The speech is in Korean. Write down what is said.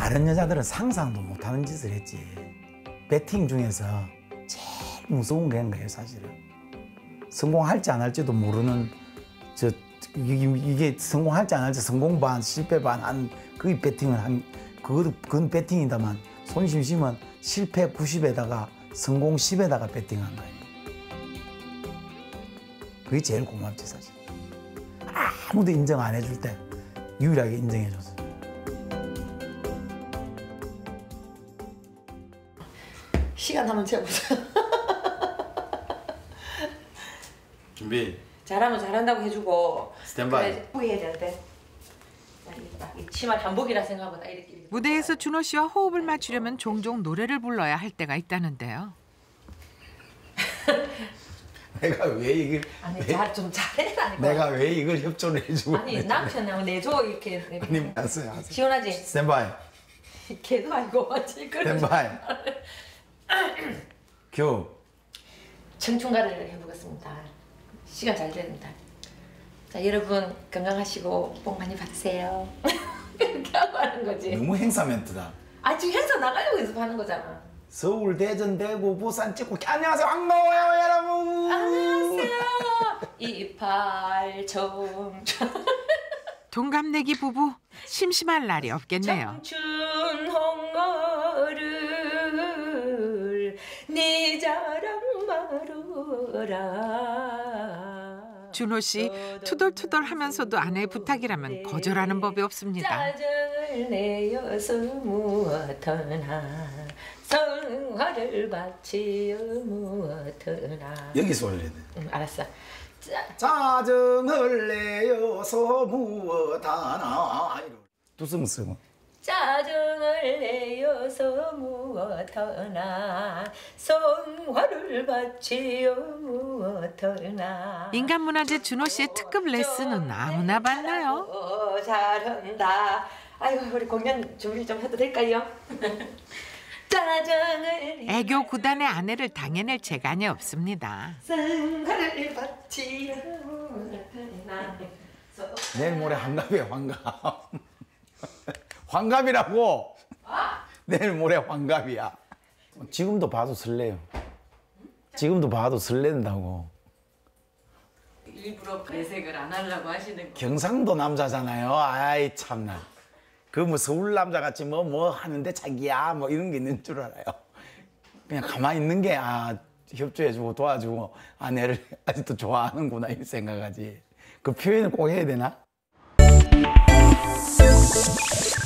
다른 여자들은 상상도 못하는 짓을 했지. 배팅 중에서 제일 무서운 게 거예요, 사실은. 성공할지 안 할지도 모르는 이게 성공할지 안 할지 성공 반 실패 반 한 그 배팅을 한 그건 배팅이다만 손심심은 실패 90에다가 성공 10에다가 배팅한 거예요. 그게 제일 고맙지 사실. 아무도 인정 안 해줄 때 유일하게 인정해줬어. 시간 한번 재보세요. 준비. 잘하면 잘한다고 해주고. 스탠바이. 그래, 후회해야 되는데. 이 치마 단복이라 생각보다 이렇게. 무대에서 준호 씨와 호흡을 맞추려면 종종 노래를 불러야 할 때가 있다는데요. 내가 왜 이걸 아니 좀 잘해라니까. 내가 왜 이걸 협조를 해주고 아니 남편하고 내줘 이렇게. 아니 알았어요. 시원하지? 스탠바이. 걔도 알고 지금. 스탠바이. 큐. 청춘가를 해보겠습니다. 시간 잘 됩니다. 자 여러분 건강하시고 복 많이 받으세요. 그렇게 하고 하는 거지. 너무 행사 멘트다. 아 지금 행사 나가려고 연습하는 거잖아. 서울, 대전, 대구, 부산 찍고 안녕하세요 반가워요 여러분. 안녕하세요. 이팔 청춘. 동갑내기 부부 심심할 날이 없겠네요. 청춘 홍어를 네 자랑 말어라. 준호 씨 투덜투덜 하면서도 아내의 부탁이라면 거절하는 법이 없습니다. 짜증을 내어서 무엇하나 성화를 바치어 무엇하나. 여기서 올려야 돼. 알았어. 짜증을 내어서 무엇하나. 두승 쓰고. 짜증을 내어서 무엇하나 성화를 바치어 무엇하나. 인간문화재 준호 씨의 특급 레슨은 아무나 받나요? 잘한다. 아이고 우리 공연 준비 좀 해도 될까요? 짜증을 애교 구단의 아내를 당해낼 재간이 없습니다. 성화를 바치어 무엇하나. 내일 모레 환갑이에요 환갑. 환갑이라고. 내일 모레 환갑이야. 지금도 봐도 설레요. 지금도 봐도 설렌다고. 일부러 배색을 안 하려고 하시는 거. 경상도 남자잖아요. 아이 참나. 그 뭐 서울 남자같이 뭐 하는데 자기야 뭐 이런 게 있는 줄 알아요. 그냥 가만히 있는 게 협조해주고 도와주고 아내를 아직도 좋아하는구나 이 생각하지. 그 표현을 꼭 해야 되나?